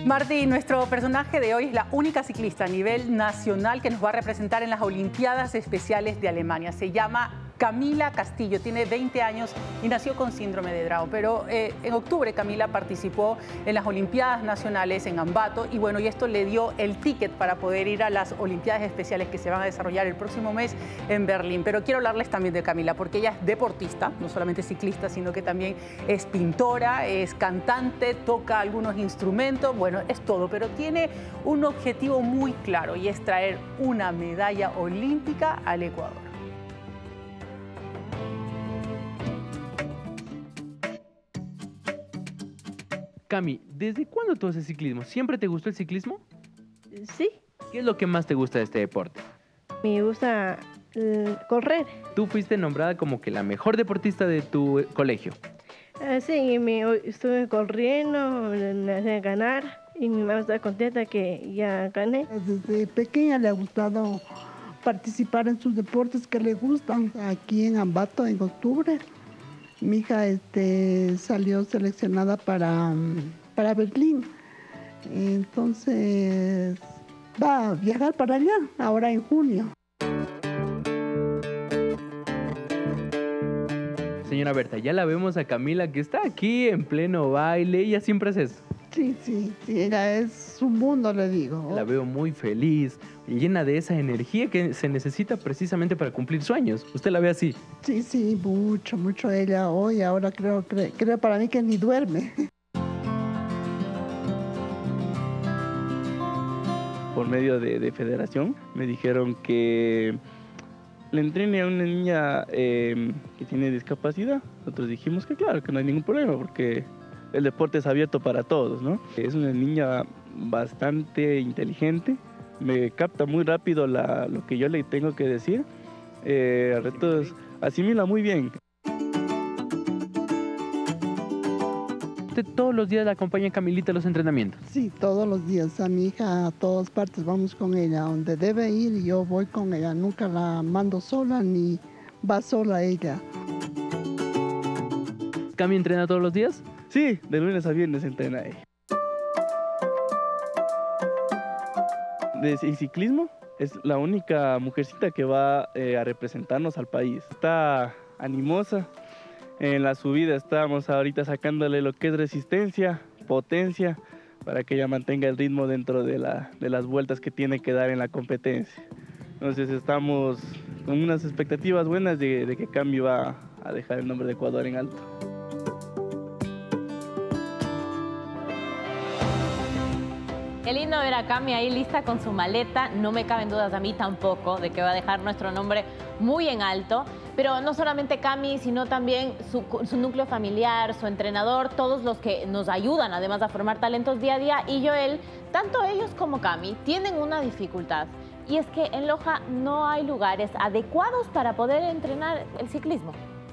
Martí, nuestro personaje de hoy es la única ciclista a nivel nacional que nos va a representar en las Olimpiadas Especiales de Alemania. Se llama Camila Castillo, tiene 20 años y nació con síndrome de Down. Pero en octubre Camila participó en las Olimpiadas Nacionales en Ambato y bueno, y esto le dio el ticket para poder ir a las Olimpiadas Especiales que se van a desarrollar el próximo mes en Berlín. Pero quiero hablarles también de Camila porque ella es deportista, no solamente ciclista, sino que también es pintora, es cantante, toca algunos instrumentos, bueno, es todo, pero tiene un objetivo muy claro y es traer una medalla olímpica al Ecuador. Cami, ¿desde cuándo tú haces ciclismo? ¿Siempre te gustó el ciclismo? Sí, ¿Qué es lo que más te gusta de este deporte? me gusta correr. Tú fuiste nombrada como que la mejor deportista de tu colegio. Sí, estuve corriendo, me hacía ganar y mi mamá está contenta que ya gané. Desde pequeña le ha gustado participar en sus deportes que le gustan. Aquí en Ambato, en octubre, mi hija salió seleccionada para Berlín. Entonces va a viajar para allá, ahora en junio. Señora Berta, ya la vemos a Camila que está aquí en pleno baile. Ella siempre hace eso. Sí, ella es su mundo, le digo. La veo muy feliz, llena de esa energía que se necesita precisamente para cumplir sueños. ¿Usted la ve así? Sí, mucho ella hoy, ahora creo para mí que ni duerme. Por medio de federación me dijeron que le entrene a una niña que tiene discapacidad. Nosotros dijimos que claro, que no hay ningún problema porque el deporte es abierto para todos, ¿no? Es una niña bastante inteligente, me capta muy rápido lo que yo le tengo que decir, retos, asimila muy bien. ¿Usted todos los días la acompaña Camilita a los entrenamientos? Sí, todos los días. A mi hija a todas partes vamos con ella. Donde debe ir yo voy con ella. Nunca la mando sola ni va sola ella. ¿Cami entrena todos los días? Sí, de lunes a viernes entrena ella. En ciclismo es la única mujercita que va a representarnos al país. Está animosa. En la subida estamos ahorita sacándole lo que es resistencia, potencia, para que ella mantenga el ritmo dentro de las vueltas que tiene que dar en la competencia. Entonces estamos con unas expectativas buenas de que Cami va a dejar el nombre de Ecuador en alto. Qué lindo ver a Cami ahí lista con su maleta. No me caben dudas a mí tampoco de que va a dejar nuestro nombre muy en alto. Pero no solamente Cami, sino también su núcleo familiar, su entrenador, todos los que nos ayudan además a formar talentos día a día. Y Joel, tanto ellos como Cami tienen una dificultad. Y es que en Loja no hay lugares adecuados para poder entrenar el ciclismo.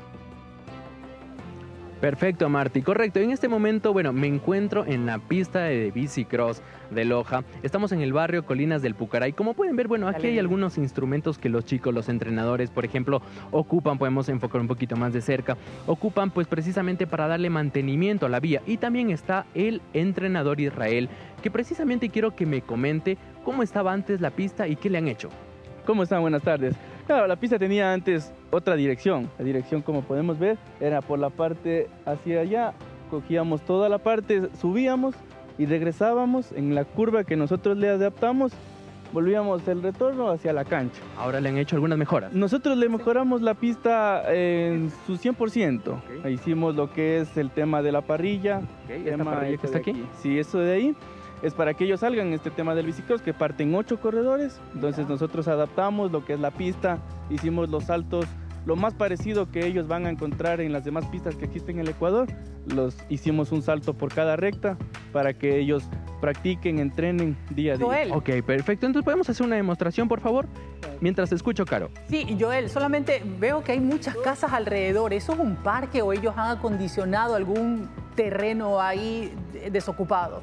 Perfecto, Martí. Correcto. En este momento, bueno, me encuentro en la pista de bicicross de Loja. Estamos en el barrio Colinas del Pucaray. Como pueden ver, bueno, aquí hay algunos instrumentos que los chicos, los entrenadores, por ejemplo, ocupan, podemos enfocar un poquito más de cerca, ocupan pues precisamente para darle mantenimiento a la vía. Y también está el entrenador Israel, que precisamente quiero que me comente cómo estaba antes la pista y qué le han hecho. ¿Cómo están? Buenas tardes. Claro, la pista tenía antes otra dirección. La dirección, como podemos ver, era por la parte hacia allá. Cogíamos toda la parte, subíamos y regresábamos en la curva que nosotros le adaptamos. Volvíamos el retorno hacia la cancha. Ahora le han hecho algunas mejoras. Nosotros le mejoramos la pista en su 100%. Okay. Hicimos lo que es el tema de la parrilla. Okay, ¿esta parrilla que está aquí? Sí, eso de ahí. Es para que ellos salgan en este tema del bicicross, que parten 8 corredores. Entonces nosotros adaptamos lo que es la pista, hicimos los saltos, lo más parecido que ellos van a encontrar en las demás pistas que existen en el Ecuador. Hicimos un salto por cada recta para que ellos practiquen, entrenen día a día. Joel. Ok, perfecto. Entonces podemos hacer una demostración, por favor, mientras escucho, Caro. Sí, Joel, solamente veo que hay muchas casas alrededor. ¿Eso es un parque o ellos han acondicionado algún terreno ahí desocupado?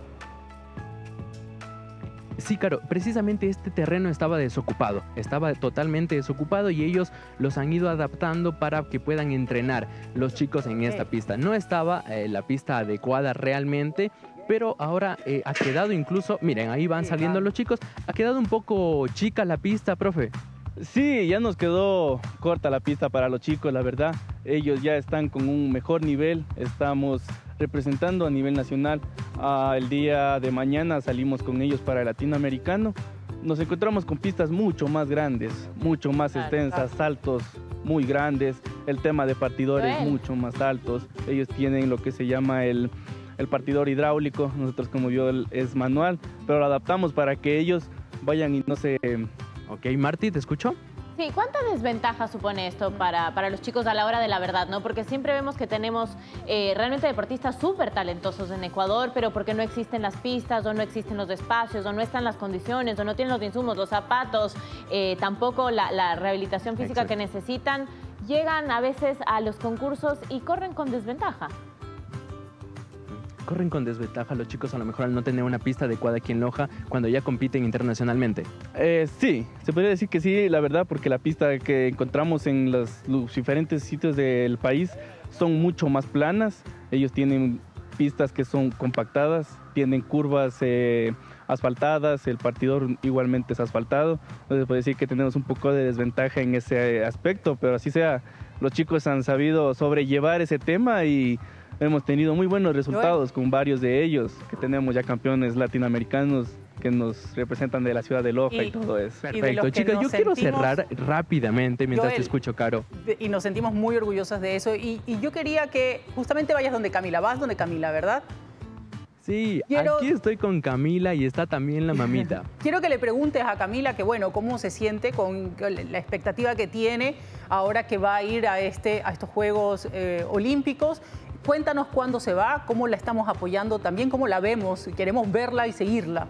Sí, Caro, precisamente este terreno estaba desocupado, estaba totalmente desocupado y ellos los han ido adaptando para que puedan entrenar los chicos en esta pista. No estaba la pista adecuada realmente pero ahora ha quedado incluso, miren, ahí van saliendo los chicos, ha quedado un poco chica la pista, profe. Sí, ya nos quedó corta la pista para los chicos, la verdad. Ellos ya están con un mejor nivel, estamos representando a nivel nacional. El día de mañana salimos con ellos para el latinoamericano. Nos encontramos con pistas mucho más grandes, mucho más extensas, saltos muy grandes, el tema de partidores mucho más altos. Ellos tienen lo que se llama el partidor hidráulico, nosotros como vio es manual, pero lo adaptamos para que ellos vayan y no se... Ok, Marti, ¿te escucho? Sí, ¿cuánta desventaja supone esto para los chicos a la hora de la verdad, ¿no? Porque siempre vemos que tenemos realmente deportistas súper talentosos en Ecuador, pero porque no existen las pistas, o no existen los espacios, o no están las condiciones, o no tienen los insumos, los zapatos, tampoco la rehabilitación física que necesitan, llegan a veces a los concursos y corren con desventaja. Corren con desventaja los chicos a lo mejor al no tener una pista adecuada aquí en Loja cuando ya compiten internacionalmente. Sí, se podría decir que sí, la verdad, porque la pista que encontramos en los diferentes sitios del país son mucho más planas. Ellos tienen pistas que son compactadas, tienen curvas asfaltadas, el partidor igualmente es asfaltado. Entonces puede decir que tenemos un poco de desventaja en ese aspecto, pero así sea, los chicos han sabido sobrellevar ese tema y hemos tenido muy buenos resultados con varios de ellos, que tenemos ya campeones latinoamericanos que nos representan de la ciudad de Loja y todo eso. Perfecto, chicos, yo quiero cerrar rápidamente mientras te escucho, Caro. Y nos sentimos muy orgullosas de eso. Y yo quería que justamente vayas donde Camila. Vas donde Camila, ¿verdad? Sí, aquí estoy con Camila y está también la mamita. Quiero que le preguntes a Camila que, bueno, cómo se siente con la expectativa que tiene ahora que va a ir a estos Juegos Olímpicos. Cuéntanos cuándo se va, cómo la estamos apoyando, también cómo la vemos, queremos verla y seguirla.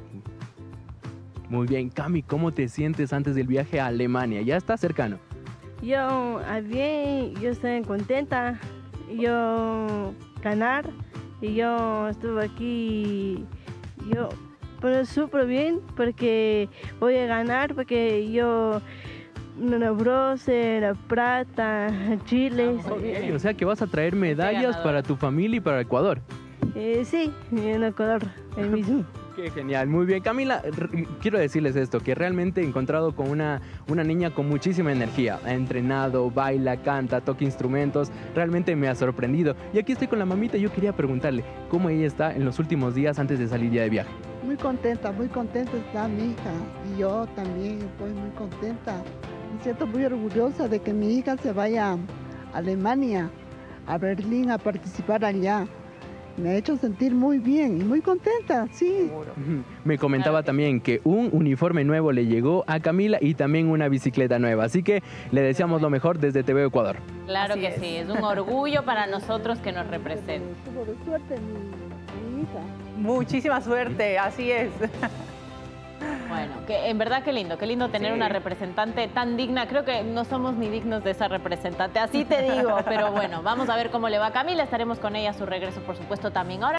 Muy bien, Cami, ¿cómo te sientes antes del viaje a Alemania? Ya está cercano. Yo bien, yo estoy contenta, yo ganar, y yo estuve aquí, yo pero súper bien porque voy a ganar, porque yo... una bronce, la plata, Chile. Okay, o sea que vas a traer medallas para tu familia y para Ecuador. Sí, en Ecuador, el mismo. Qué genial, muy bien. Camila, quiero decirles esto, que realmente he encontrado con una niña con muchísima energía. Ha entrenado, baila, canta, toca instrumentos, realmente me ha sorprendido. Y aquí estoy con la mamita y yo quería preguntarle cómo ella está en los últimos días antes de salir ya de viaje. Muy contenta está mi hija y yo también estoy muy contenta. Me siento muy orgullosa de que mi hija se vaya a Alemania, a Berlín, a participar allá. Me ha hecho sentir muy bien y muy contenta, sí. Me comentaba también que un uniforme nuevo le llegó a Camila y también una bicicleta nueva. Así que le deseamos lo mejor desde TV Ecuador. Claro que sí, es un orgullo para nosotros que nos represente. Suerte, mi hija. Muchísima suerte, así es. Bueno, que en verdad qué lindo tener una representante tan digna. Creo que no somos ni dignos de esa representante, así te digo. Pero bueno, vamos a ver cómo le va a Camila. Estaremos con ella a su regreso, por supuesto, también. Ahora